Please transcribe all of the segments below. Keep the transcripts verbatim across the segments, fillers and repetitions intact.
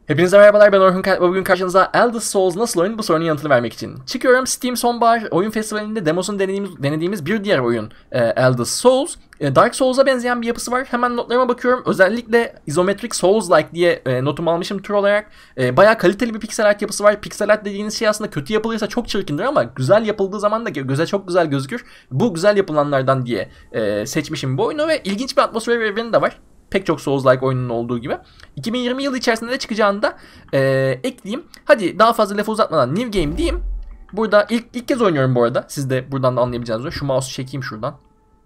Hepinize merhabalar, ben Orhun Kalp ve bugün karşınıza Elder Scrolls nasıl oyun bu sorunun yanıtını vermek için çıkıyorum. Steam Sonbahar Oyun Festivali'nde demosunu denediğimiz, denediğimiz bir diğer oyun e, Elder Scrolls. E, Dark Souls'a benzeyen bir yapısı var. Hemen notlarıma bakıyorum. Özellikle Isometric Souls-like diye e, notumu almışım tür olarak. E, bayağı kaliteli bir piksel art yapısı var. Piksel art dediğiniz şey aslında kötü yapılırsa çok çirkindir ama güzel yapıldığı zaman da göze çok güzel gözükür. Bu güzel yapılanlardan diye e, seçmişim bu oyunu ve ilginç bir atmosfer ve evreni de var. Pek çok Souls-like oyunun olduğu gibi. iki bin yirmi yılı içerisinde de çıkacağını da e, ekleyeyim. Hadi daha fazla lafı uzatmadan New Game diyeyim. Burada ilk, ilk kez oynuyorum bu arada. Siz de buradan da anlayabileceğiniz üzere. Şu mouse'u çekeyim şuradan.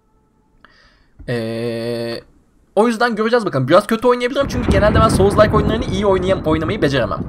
E, o yüzden göreceğiz bakalım. Biraz kötü oynayabilirim çünkü genelde ben Souls-like oyunlarını iyi oynayam oynamayı beceremem.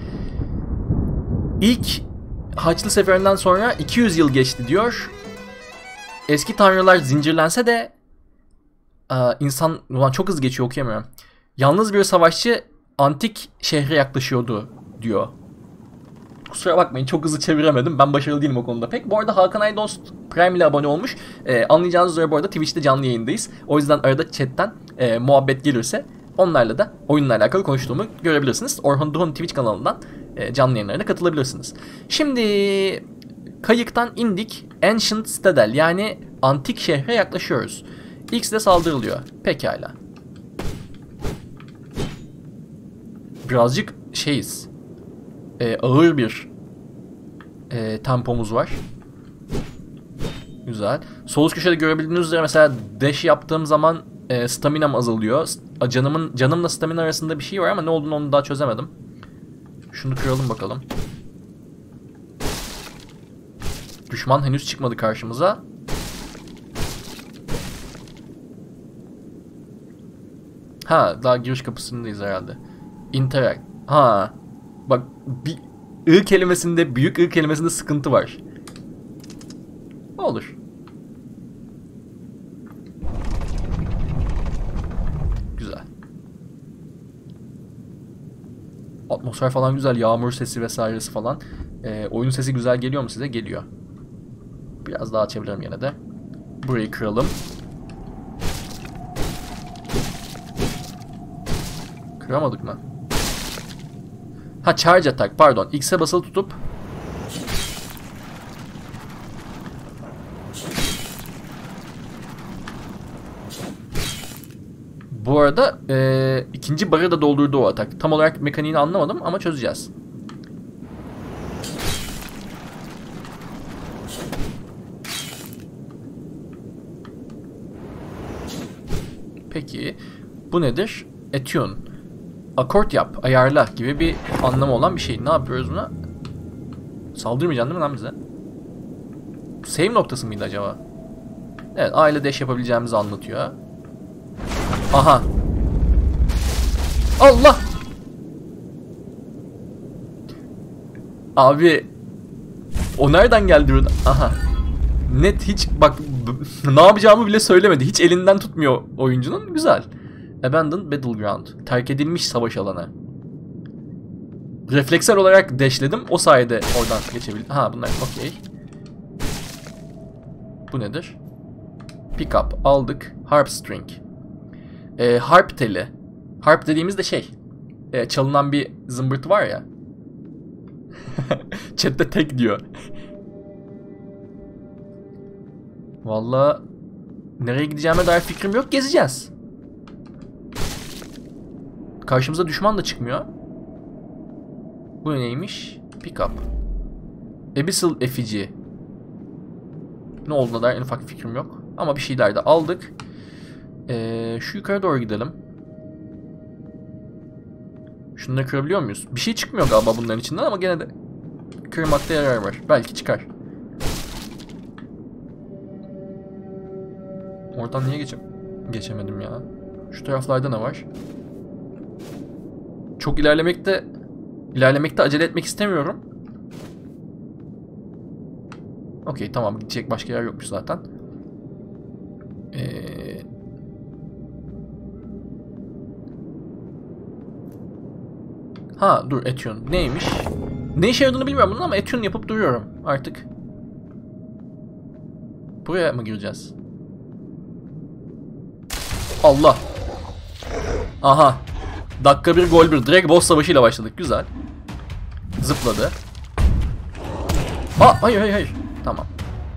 İlk Haçlı Seferinden sonra iki yüz yıl geçti diyor. Eski tanrılar zincirlense de Ee, insan ulan çok hızlı geçiyor, okuyamıyorum. Yalnız bir savaşçı antik şehre yaklaşıyordu diyor. Kusura bakmayın, çok hızlı çeviremedim. Ben başarılı değilim o konuda pek. Bu arada Hakan Aydost Prime ile abone olmuş. Ee, anlayacağınız üzere bu arada Twitch'te canlı yayındayız. O yüzden arada chatten e, muhabbet gelirse onlarla da oyunla alakalı konuştuğumu görebilirsiniz. Orhun Duhun Twitch kanalından e, canlı yayınlarına katılabilirsiniz. Şimdi kayıktan indik. Ancient Citadel yani antik şehre yaklaşıyoruz. X'de saldırılıyor. Pekala. Birazcık şeyiz. Ee, ağır bir e, tempomuz var. Güzel. Sol üst köşede görebildiğiniz üzere mesela dash yaptığım zaman e, staminam azalıyor. Canımın canımla stamina arasında bir şey var ama ne olduğunu onu daha çözemedim. Şunu kıralım bakalım. Düşman henüz çıkmadı karşımıza. Ha, daha giriş kapısındayız herhalde. Interact. Ha. Bak bir I kelimesinde, büyük I kelimesinde sıkıntı var. Olur. Güzel. Atmosfer falan güzel. Yağmur sesi vesairesi falan. Ee, oyun sesi güzel geliyor mu size? Geliyor. Biraz daha açabilirim yine de. Burayı kıralım. Kıramadık mı? Ha, charge attack, pardon. X'e basılı tutup bu arada ee, ikinci barı da doldurdu o atak. Tam olarak mekaniğini anlamadım ama çözeceğiz. Peki bu nedir? Attune. Akort yap, ayarla gibi bir anlamı olan bir şey. Ne yapıyoruz buna? Saldırmayacaksın değil mi lan bize? Save noktası mıydı acaba? Evet, A ile dash yapabileceğimizi anlatıyor. Aha. Allah! Abi o nereden geldi burada? Aha. Net hiç bak ne yapacağımı bile söylemedi. Hiç elinden tutmuyor oyuncunun. Güzel. Abandoned Battleground. Terk edilmiş savaş alanı. Refleksel olarak dashledim. O sayede oradan geçebildim. Ha, bunlar okey. Bu nedir? Pick up. Aldık. Harp string. Ee, harp teli. Harp dediğimizde şey. E, çalınan bir zımbırtı var ya. Chat'te tek diyor. Vallahi nereye gideceğime dair fikrim yok. Gezeceğiz. Karşımıza düşman da çıkmıyor. Bu neymiş? Pick up. Abyssal effici. Ne olduğuna dair en ufak fikrim yok. Ama bir şeyler de aldık. Ee, şu yukarı doğru gidelim. Şunları kırabiliyor muyuz? Bir şey çıkmıyor galiba bunların içinden ama gene de kırmakta yarar var. Belki çıkar. Oradan niye geçem geçemedim ya? Şu taraflarda ne var? Çok ilerlemekte ilerlemekte acele etmek istemiyorum. Okey, tamam, gidecek başka yer yokmuş zaten. Ee... Ha dur, Attune neymiş? Ne işe yaradığını bilmiyorum bunun ama Attune yapıp duruyorum artık. Buraya mı gireceğiz? Allah. Aha. Dakika bir gol bir. Direkt boss savaşıyla başladık. Güzel. Zıpladı. Aa, hayır hayır hayır. Tamam.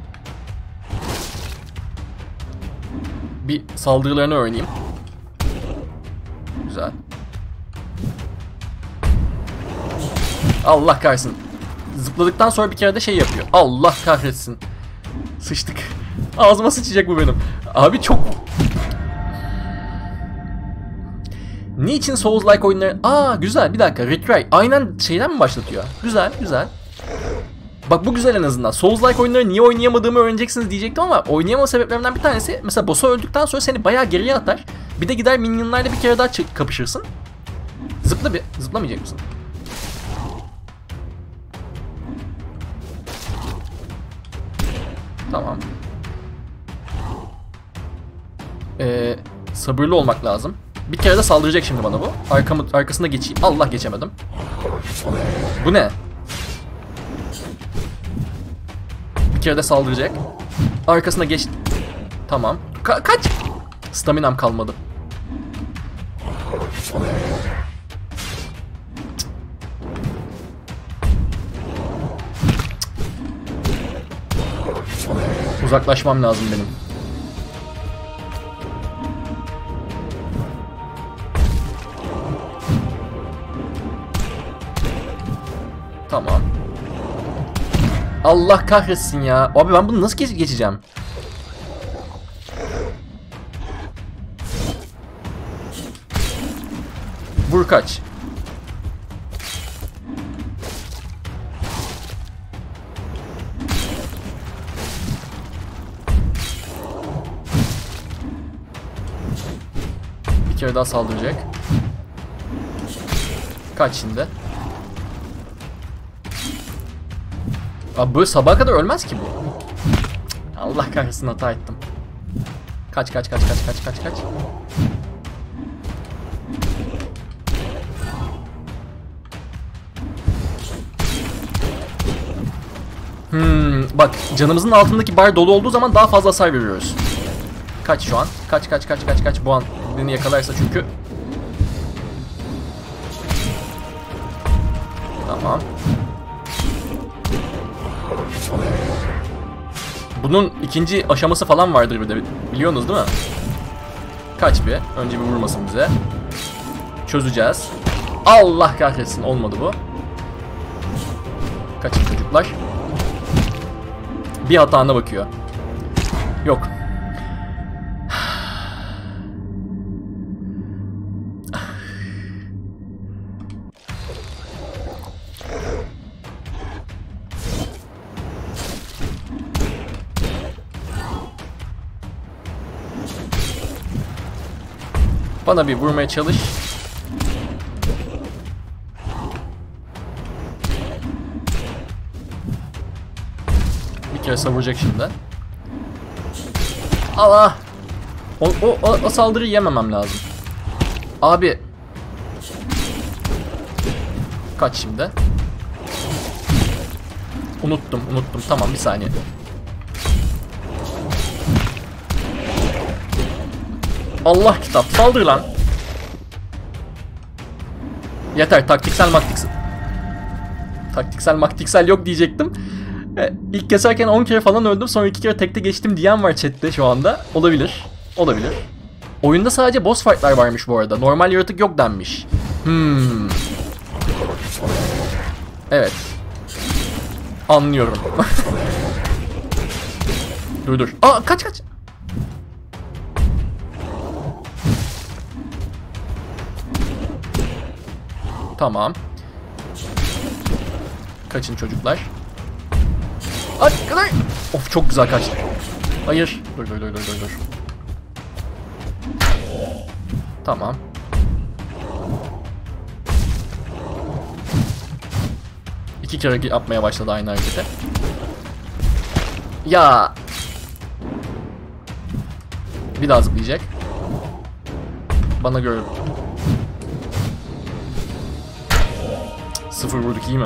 Bir saldırılarını öğreneyim. Güzel. Allah kahretsin. Zıpladıktan sonra bir kere de şey yapıyor. Allah kahretsin. Sıçtık. Ağzıma sıçacak bu benim. Abi çok... Niçin Souls-like oyunları... Aa güzel, bir dakika. Retry. Aynen şeyden mi başlatıyor? Güzel, güzel. Bak bu güzel en azından. Souls-like oyunları niye oynayamadığımı öğreneceksiniz diyecektim ama oynayamama sebeplerinden bir tanesi... Mesela boss'a öldükten sonra seni bayağı geriye atar. Bir de gider minyonlarla bir kere daha kapışırsın. Zıpla bir. Zıplamayacak mısın? Tamam. Ee, sabırlı olmak lazım. Bir kere de saldıracak şimdi bana bu. Arkamı, arkasında geçeyim. Allah, geçemedim. Bu ne? Bir kere de saldıracak. Arkasına geç. Tamam. Ka kaç. Staminam kalmadı. Uzaklaşmam lazım benim. Tamam. Allah kahretsin ya. Abi ben bunu nasıl geç geçeceğim? Vur kaç. Bir kere daha saldıracak. Kaç şimdi. Abi böyle sabaha kadar ölmez ki bu. Allah kahretsin, hata ettim. Kaç kaç kaç kaç kaç kaç kaç. Hmm, bak canımızın altındaki bar dolu olduğu zaman daha fazla hasar veriyoruz. Kaç şu an? Kaç kaç kaç kaç kaç bu an beni yakalarsa çünkü. Tamam. Bunun ikinci aşaması falan vardır bir de, biliyorsunuz değil mi? Kaç bir. Önce bir vurmasın bize. Çözeceğiz. Allah kahretsin, olmadı bu. Kaçın çocuklar. Bir hatana bakıyor. Yok. Bana bir vurmaya çalış. Bir kere savuracak şimdi. Allah! O, o, o, o saldırıyı yememem lazım. Abi. Kaç şimdi? Unuttum, unuttum. Tamam, bir saniye. Allah kitap, saldır lan. Yeter, taktiksel maktiksel. Taktiksel maktiksel yok diyecektim. E, ilk keserken on kere falan öldüm, sonra iki kere tekte geçtim diyen var chatte şu anda. Olabilir, olabilir. Oyunda sadece boss fight'lar varmış bu arada. Normal yaratık yok denmiş. Hmm. Evet. Anlıyorum. Dur dur. Aa, kaç kaç. Tamam. Kaçın çocuklar. Hadi kadar. Of, çok güzel kaçtı. Hayır. Dur dur dur dur dur. Tamam. İki kere yapmaya başladı aynı hareketi. Ya. Bir daha zıplayacak. Bana göre. Sıfır vurduk, iyi mi?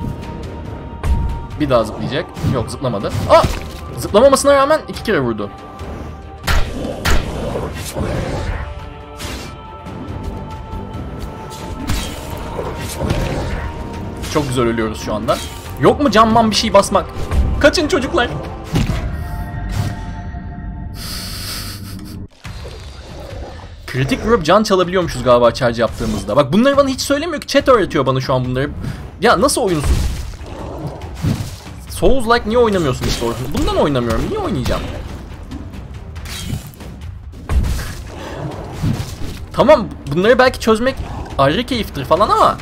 Bir daha zıplayacak. Yok, zıplamadı. Aa! Zıplamamasına rağmen iki kere vurdu. Çok güzel ölüyoruz şu anda. Yok mu camman bir şey basmak? Kaçın çocuklar. Kritik vurup can çalabiliyormuşuz galiba charge yaptığımızda. Bak bunları bana hiç söylemiyor ki. Chat öğretiyor bana şu an bunları. Ya nasıl oyunsun? Souls-like niye oynamıyorsun işte orada? Bundan oynamıyorum. Niye oynayacağım? Tamam bunları belki çözmek ayrı keyiftir falan ama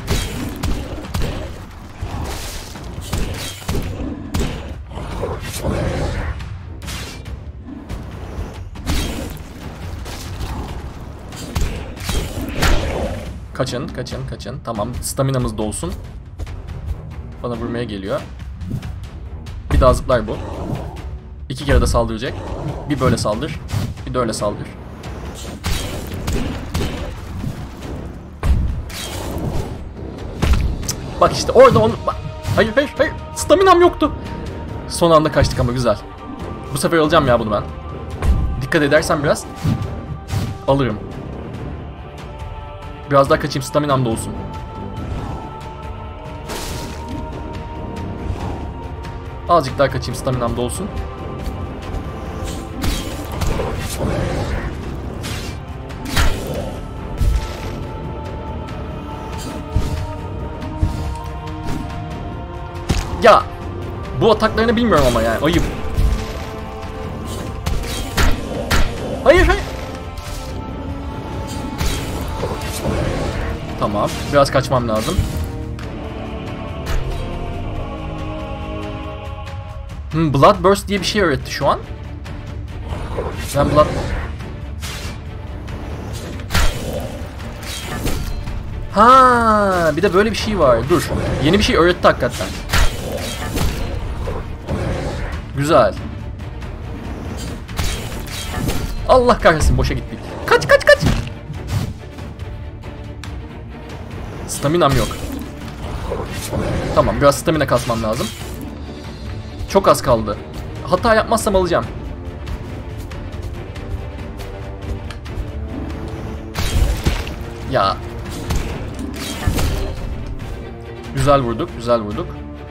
kaçın, kaçın, kaçın. Tamam, staminamız da olsun. Bana vurmaya geliyor. Bir daha zıplar bu. İki kere de saldıracak. Bir böyle saldır, bir de öyle saldır. Bak işte orada onu... Bak. Hayır, hayır, hayır. Staminam yoktu. Son anda kaçtık ama güzel. Bu sefer alacağım ya bunu ben. Dikkat edersen biraz alırım. Biraz daha kaçayım, staminam da olsun. Azıcık daha kaçayım, staminam da olsun. Ya bu ataklarını bilmiyorum ama yani ayıp. Hayır hayır. Tamam, biraz kaçmam lazım. Hmm, Bloodburst diye bir şey öğretti şu an. Ben Blood... Ha, bir de böyle bir şey var. Dur. Yeni bir şey öğretti hakikaten. Güzel. Allah kahretsin, boşa gittik. Kaç kaç kaç. Staminam yok. Tamam, biraz stamina kasmam lazım. Çok az kaldı. Hata yapmazsam alacağım. Ya. Güzel vurduk, güzel vurduk.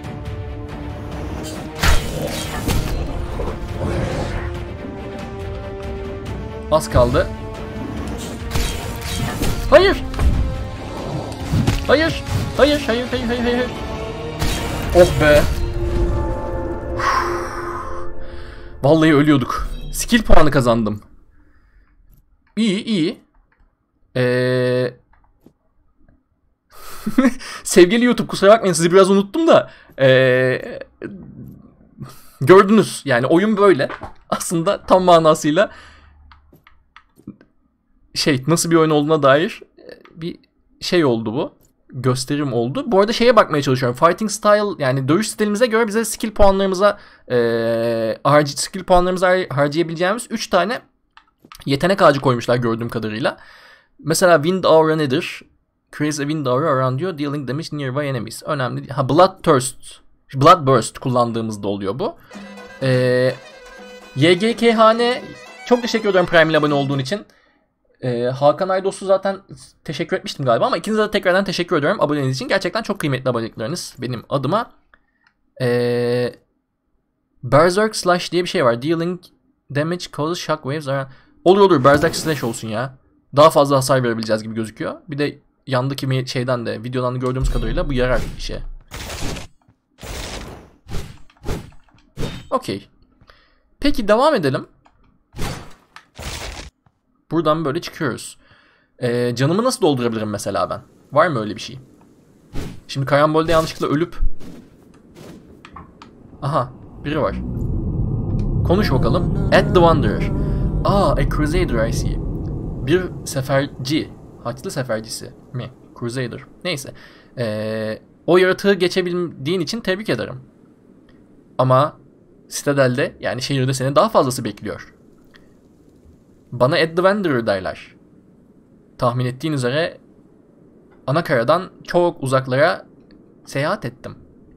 Az kaldı. Hayır. Hayır. Hayır, hayır, hayır, hayır, hayır. Oh be. Vallahi ölüyorduk. Skill puanı kazandım. İyi, iyi. Ee... Sevgili YouTube, kusura bakmayın sizi biraz unuttum da. Ee... Gördünüz yani oyun böyle. Aslında tam manasıyla şey nasıl bir oyun olduğuna dair bir şey oldu bu. Gösterim oldu. Bu arada şeye bakmaya çalışıyorum. Fighting style yani dövüş stilimize göre bize skill puanlarımıza e, harcı skill puanlarımıza harcayabileceğimiz üç tane yetenek ağacı koymuşlar gördüğüm kadarıyla. Mesela Wind Aura nedir? Creates a Wind Aura around you, dealing damage nearby enemies. Önemli değil. Ha, Bloodthirst. Bloodburst kullandığımızda oluyor bu. Ee, Y G K Hane çok teşekkür ederim Prime ile abone olduğun için. Ee, Hakan Aydos'u zaten teşekkür etmiştim galiba ama ikinize de tekrardan teşekkür ediyorum aboneniz için. Gerçekten çok kıymetli abonelikleriniz benim adıma. Ee, Berserk Slash diye bir şey var. Dealing damage causes shockwaves. Olur olur, Berserk Slash olsun ya. Daha fazla hasar verebileceğiz gibi gözüküyor. Bir de yandaki şeyden de videodan da gördüğümüz kadarıyla bu yarar işe. Okey. Peki devam edelim. Buradan böyle çıkıyoruz. Ee, canımı nasıl doldurabilirim mesela ben? Var mı öyle bir şey? Şimdi karambolde yanlışlıkla ölüp... Aha, biri var. Konuş bakalım. At the Wanderer. Aa, a Crusader I see. Bir seferci. Haçlı sefercisi mi? Crusader. Neyse. Ee, o yaratığı geçebildiğin için tebrik ederim. Ama Citadel'de yani şehirde seni daha fazlası bekliyor. Bana At the Wanderer derler. Tahmin ettiğin üzere Anakaradan çok uzaklara seyahat ettim.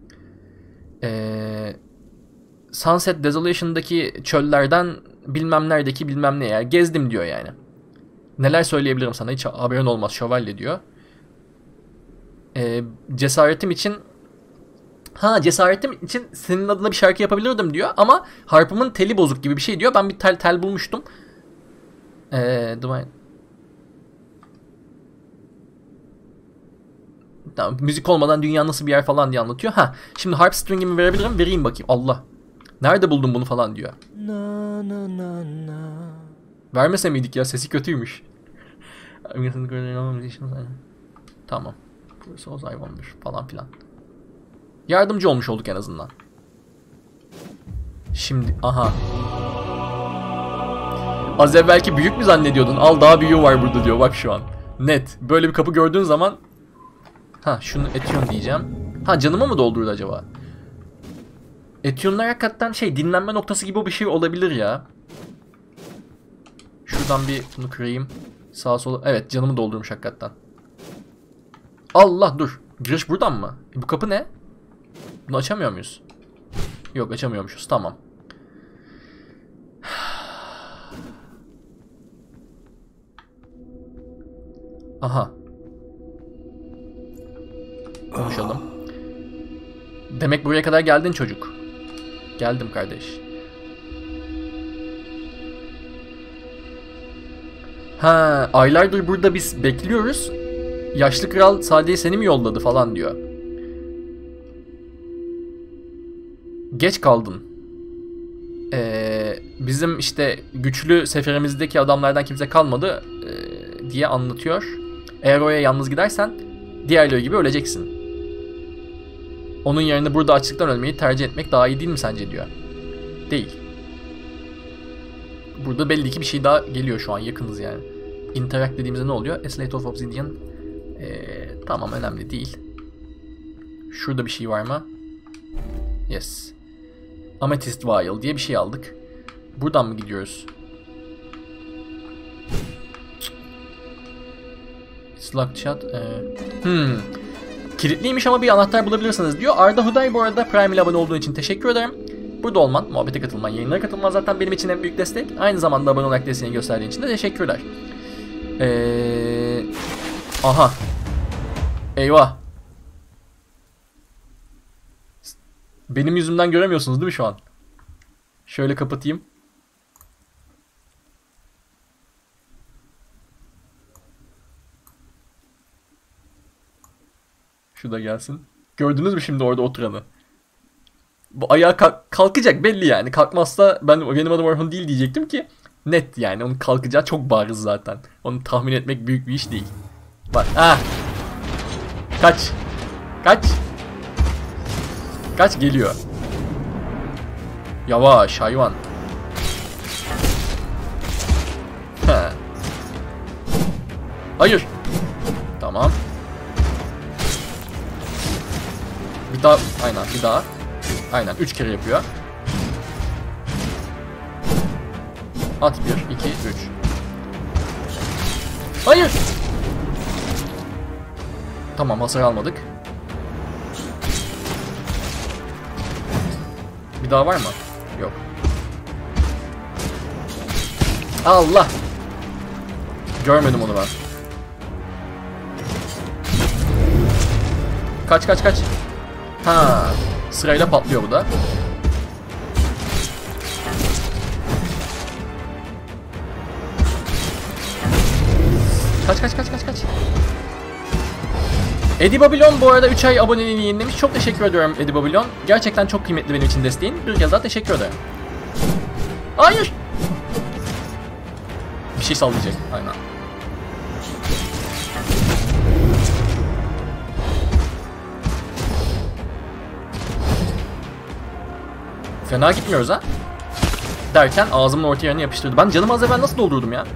Ee, Sunset Desolation'daki çöllerden bilmem neredeki bilmem ne yer gezdim diyor yani. Neler söyleyebilirim sana, hiç haberin olmaz şövalye diyor. Ee, cesaretim için ha cesaretim için senin adına bir şarkı yapabilirdim diyor ama harpımın teli bozuk gibi bir şey diyor. Ben bir tel tel bulmuştum. Ee, Divine. Tamam, müzik olmadan dünya nasıl bir yer falan diye anlatıyor. Ha, şimdi harp stringimi verebilirim. Vereyim bakayım. Allah. Nerede buldun bunu falan diyor. Na, na, na, na. Vermese miydik ya? Sesi kötüymüş. Tamam. Burası I on bir falan filan. Yardımcı olmuş olduk en azından. Şimdi aha. Az evvelki büyük mü zannediyordun? Al daha büyüğü var burada diyor bak şu an. Net. Böyle bir kapı gördüğün zaman ha şunu Etion diyeceğim. Ha canımı mı doldurdu acaba? Etionlar hakikaten şey dinlenme noktası gibi bir şey olabilir ya. Şuradan bir bunu kırayım. Sağa sola. Evet canımı doldurmuş hakikaten. Allah dur. Giriş buradan mı? E, bu kapı ne? Bunu açamıyor muyuz? Yok açamıyormuşuz. Tamam. Aha. Konuşalım. Demek buraya kadar geldin çocuk. Geldim kardeş. Ha, aylardır burada biz bekliyoruz. Yaşlı kral sadece seni mi yolladı falan diyor. Geç kaldın. Ee, bizim işte güçlü seferimizdeki adamlardan kimse kalmadı e, diye anlatıyor. Eğer oraya yalnız gidersen diğerleri gibi öleceksin. Onun yerine burada açlıktan ölmeyi tercih etmek daha iyi değil mi sence diyor. Değil. Burada belli ki bir şey daha geliyor şu an yakınız yani. Interact dediğimizde ne oluyor? A Slate of Obsidian. Ee, tamam önemli değil. Şurada bir şey var mı? Yes. Amethyst Vial diye bir şey aldık. Buradan mı gidiyoruz? Slug Chat. Ee, hmm. Kilitliymiş ama bir anahtar bulabilirsiniz diyor. Arda Huday bu arada Prime ile abone olduğun için teşekkür ederim. Burada olman, muhabbete katılman, yayınlara katılman zaten benim için en büyük destek. Aynı zamanda abone olarak desteğini gösterdiğin için de teşekkürler. Ee, aha. Eyvah. Benim yüzümden göremiyorsunuz değil mi şu an? Şöyle kapatayım. Şu da gelsin. Gördünüz mü şimdi orada oturanı? Bu ayağa kalk kalkacak belli yani. Kalkmazsa ben benim adım Orhun değil diyecektim ki net yani. Onun kalkacağı çok bariz zaten. Onu tahmin etmek büyük bir iş değil. Bak. Ah. Kaç. Kaç. Kaç geliyor. Yavaş hayvan. He. Hayır. Tamam. Bir daha. Aynen bir daha. Aynen üç kere yapıyor. At bir, iki, üç. Hayır. Tamam hasar almadık. Bir daha var mı? Yok. Allah. Görmedim onu ben. Kaç kaç kaç. Ha. Sırayla patlıyor bu da. Kaç kaç kaç kaç kaç. Eddie Babylon bu arada üç ay aboneliğini yenilemiş. Çok teşekkür ediyorum Eddie Babylon. Gerçekten çok kıymetli benim için desteğin. Bir kez daha teşekkür ederim. Hayır. Bir şey sallayacak. Aynen. Fena gitmiyoruz ha. Derken ağzımın orta yerine yapıştırdı. Ben canımı az evvel nasıl doldurdum ya?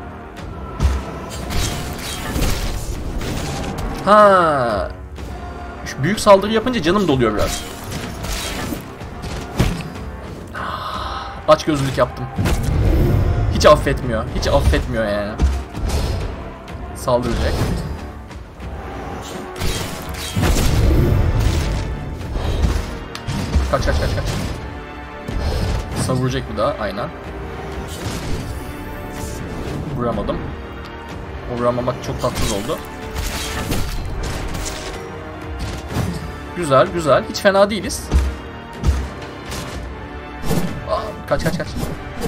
Ha. Şu büyük saldırı yapınca canım doluyor biraz. Aç gözlülük yaptım. Hiç affetmiyor. Hiç affetmiyor yani. Saldıracak. Kaç kaç kaç kaç. Savuracak bir daha aynen. Vuramadım. O vuramamak çok tatsız oldu. Güzel güzel. Hiç fena değiliz. Aa, kaç kaç kaç.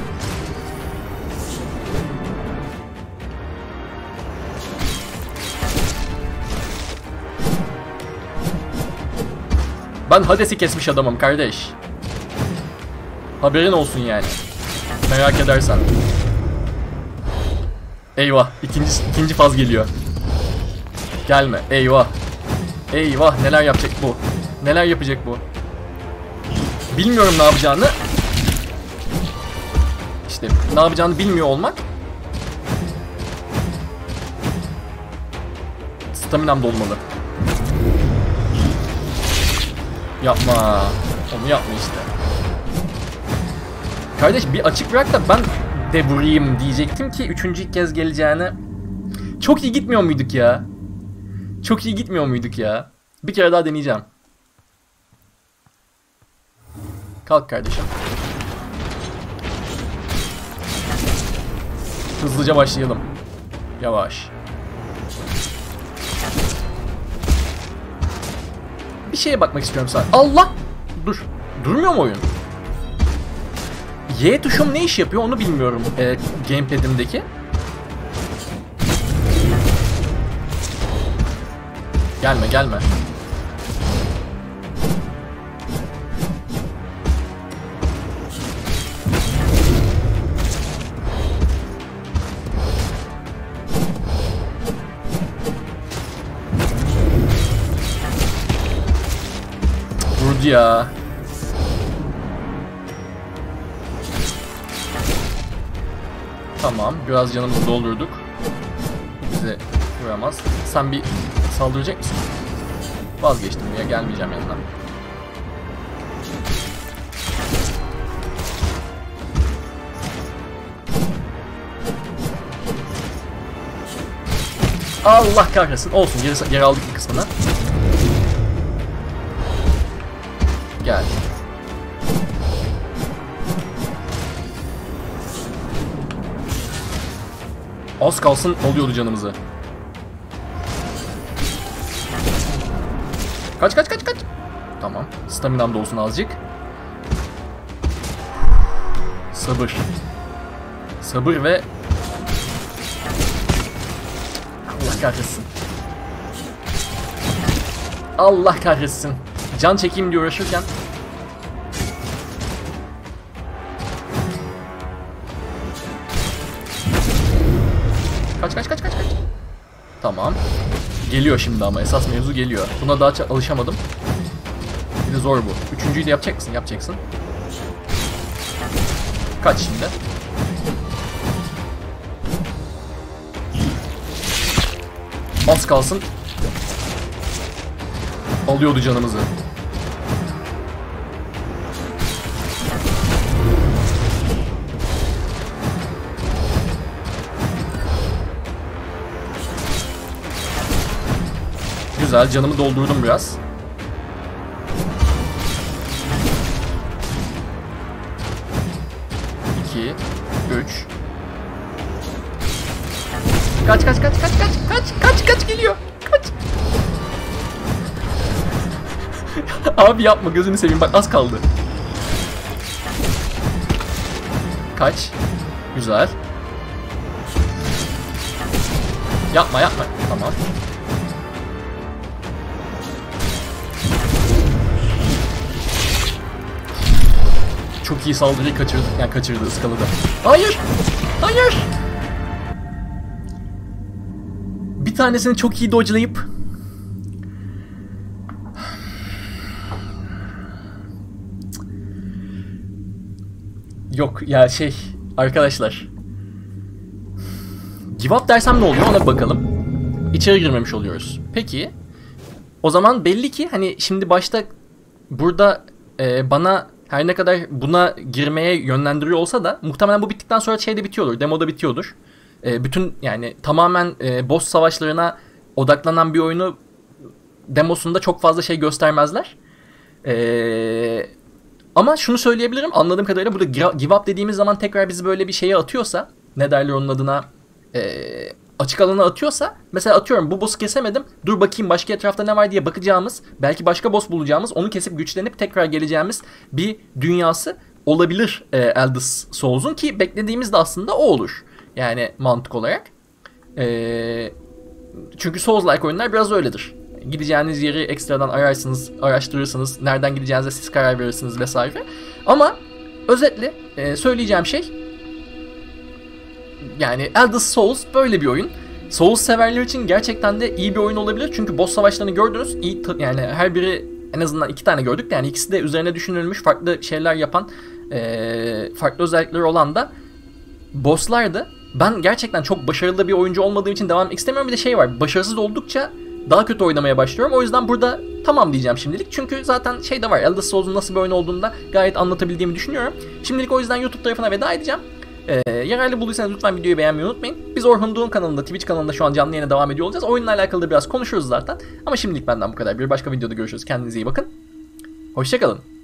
Ben Hades'i kesmiş adamım kardeş. Haberin olsun yani. Merak edersen. Eyvah. İkinci, ikinci faz geliyor. Gelme. Eyvah. Eyvah. Neler yapacak bu? Neler yapacak bu? Bilmiyorum ne yapacağını. İşte ne yapacağını bilmiyor olmak. Staminam dolmalı. Yapma. Onu yapma işte. Kardeş bir açık bırak da ben de vurayım diyecektim ki üçüncü kez geleceğine. Çok iyi gitmiyor muyduk ya? Çok iyi gitmiyor muyduk ya? Bir kere daha deneyeceğim. Kalk kardeşim. Hızlıca başlayalım. Yavaş. Bir şeye bakmak istiyorum sadece. Allah! Dur. Durmuyor mu oyun? Y tuşum ne iş yapıyor onu bilmiyorum. E, gamepad'imdeki. Gelme gelme. Vurdu ya. Tamam, biraz canımızı doldurduk. Bize vuramaz. Sen bir saldıracak mısın? Vazgeçtim ya, gelmeyeceğim yanına. Allah kahretsin. Olsun, geri, geri aldık bir kısmını. Gel. Az kalsın oluyordu canımızı. Kaç kaç kaç kaç. Tamam. Staminam da olsun azıcık. Sabır. Sabır ve... Allah kahretsin. Allah kahretsin. Can çekeyim diye uğraşırken... Kaç kaç kaç kaç kaç. Tamam. Geliyor şimdi ama esas mevzu geliyor. Buna daha çok alışamadım. Bir de zor bu. Üçüncüyü de yapacak mısın? Yapacaksın. Kaç şimdi. Az kalsın. Alıyordu canımızı. Güzel, canımı doldurdum biraz. İki, üç. Kaç kaç kaç kaç kaç kaç kaç kaç geliyor. Kaç. Abi yapma, gözünü seveyim, bak az kaldı. Kaç. Güzel. Yapma yapma. Tamam. Çok iyi saldırıyı kaçırdı. Yani kaçırdı, ıskaladı. Hayır! Hayır! Bir tanesini çok iyi dodge'layıp yok ya şey arkadaşlar. Give up dersem ne oluyor ona bakalım. İçeri girmemiş oluyoruz. Peki. O zaman belli ki hani şimdi başta burada e, bana her ne kadar buna girmeye yönlendiriyor olsa da muhtemelen bu bittikten sonra şey de bitiyordur. Demo da bitiyordur. E, bütün yani tamamen e, boss savaşlarına odaklanan bir oyunu demosunda çok fazla şey göstermezler. E, ama şunu söyleyebilirim. Anladığım kadarıyla burada give up dediğimiz zaman tekrar bizi böyle bir şeye atıyorsa, ne derler onun adına, e, açık alana atıyorsa, mesela atıyorum bu boss'u kesemedim, dur bakayım başka etrafta ne var diye bakacağımız, belki başka boss bulacağımız, onu kesip güçlenip tekrar geleceğimiz bir dünyası olabilir e, Elder Souls'un, ki beklediğimiz de aslında o olur. Yani mantık olarak. E, çünkü Souls-like oyunlar biraz öyledir. Gideceğiniz yeri ekstradan ararsınız, araştırırsınız, nereden gideceğinize siz karar verirsiniz vesaire. Ama özetle e, söyleyeceğim şey, yani Elder Souls böyle bir oyun. Souls severler için gerçekten de iyi bir oyun olabilir. Çünkü boss savaşlarını gördünüz. İyi, yani her biri, en azından iki tane gördük. Yani ikisi de üzerine düşünülmüş, farklı şeyler yapan, e, farklı özellikleri olan da bosslardı. Ben gerçekten çok başarılı bir oyuncu olmadığım için devam etmek istemiyorum. Bir de şey var, başarısız oldukça daha kötü oynamaya başlıyorum. O yüzden burada tamam diyeceğim şimdilik. Çünkü zaten şey de var, Elder Souls'un nasıl bir oyun olduğunu da gayet anlatabildiğimi düşünüyorum. Şimdilik o yüzden YouTube tarafına veda edeceğim. Ee, yararlı bulduysanız lütfen videoyu beğenmeyi unutmayın. Biz Orhun Doğum kanalında, Twitch kanalında şu an canlı yayına devam ediyor olacağız. Oyunla alakalı da biraz konuşuruz zaten. Ama şimdilik benden bu kadar. Bir başka videoda görüşürüz. Kendinize iyi bakın. Hoşçakalın.